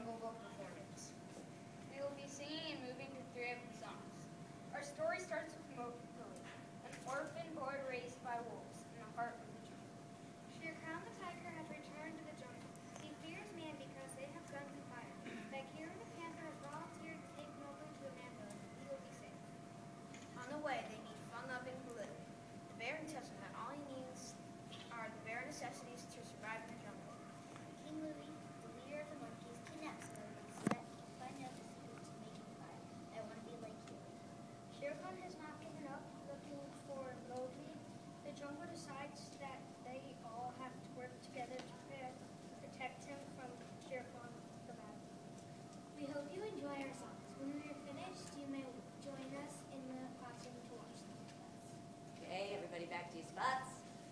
Jungle Book performance. We will be singing and moving to 3 of the songs. Our story starts with Mowgli, an orphan boy raised by wolves in the heart of the jungle. Shere Khan the tiger has returned to the jungle. He fears man because they have guns and fire. Bagheera the panther has volunteered to take Mowgli to a man village. He will be safe. On the way, they meet Fun-Loving Baloo. The bear tells him that all he needs are the bare necessities to survive in the jungle. King Louie, the leader of the monkeys, kidnaps Mowgli so that he can find out the secret to making fire. I want to be like you. Shere Khan has not given up looking for Mowgli. The jungle decides that they all have to work together to protect him from Shere Khan the bad. We hope you enjoy our songs. When we are finished, you may join us in the classroom to watch them with us. Okay, everybody back to your spots.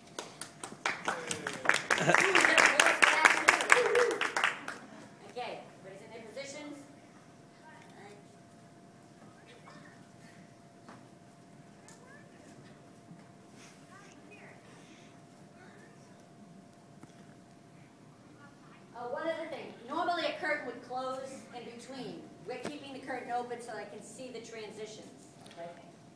Okay, everybody's in their positions. One other thing. Normally a curtain would close in between. We're keeping the curtain open so I can see the transitions. Okay?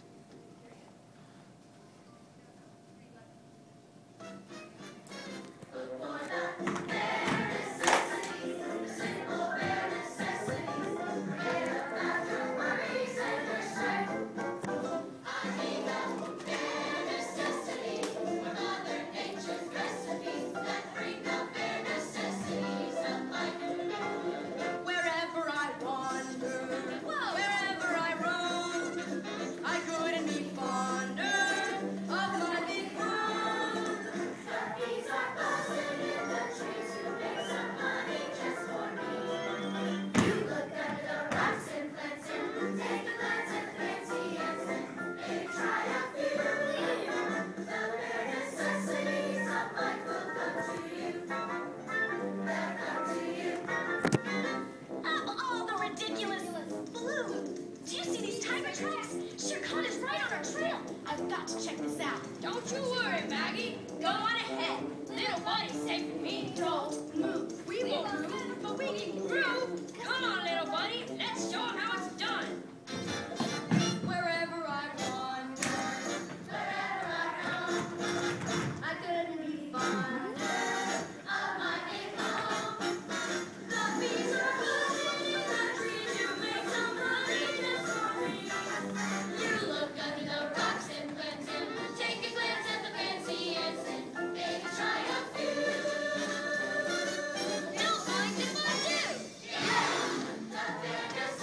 Wherever I wander, wherever I roam, I couldn't be fonder of my big home. The bees are buzzing in the trees to make some honey just for me. You look under the rocks and plants and take a glance at the fancy ants and maybe try a few. The bare necessities of life will come to you. They'll come to you. All the ridiculous Baloo! Do you see these tiger tracks? Shere Khan is right on our trail. I've got to check this out. Don't you worry, Maggie. Go on ahead. Little buddy's safe with me. Don't move. We won't move, but we can groove. Come on, little buddy. Let's show 'em how it's done. Wherever I wander, wherever I roam, I couldn't be fonder of my big home. The bees are buzzing in the trees to make some honey just for me. You look under the rocks and plants and take a glance at the fancy ants and maybe try a few. Don't mind if I do. Yeah, the bare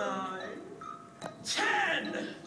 9, 10.